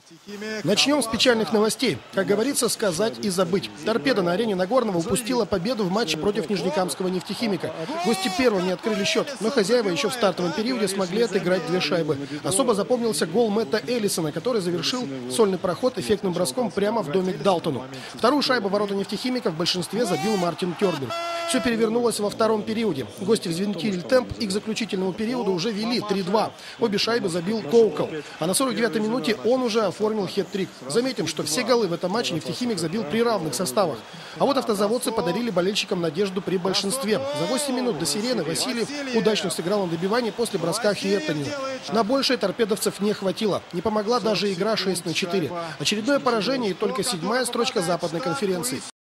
Начнем с печальных новостей. Как говорится, сказать и забыть. «Торпедо» на арене Нагорного упустила победу в матче против Нижнекамского нефтехимика. Гости первыми открыли счет, но хозяева еще в стартовом периоде смогли отыграть 2 шайбы. Особо запомнился гол Мэтта Эллисона, который завершил сольный проход эффектным броском прямо в домик Далтону. Вторую шайбу ворота нефтехимика в большинстве забил Мартин Тербер. Все перевернулось во втором периоде. Гости взвинтили темп и к заключительному периоду уже вели 3-2. Обе шайбы забил Коукл. А на 49-й минуте он уже оформил хет-трик. Заметим, что все голы в этом матче нефтехимик забил при равных составах. А вот автозаводцы подарили болельщикам надежду при большинстве. За 8 минут до сирены Васильев удачно сыграл на добивании после броска Хиеттанина. На большее торпедовцев не хватило. Не помогла даже игра 6-4. Очередное поражение и только 7-я строчка западной конференции.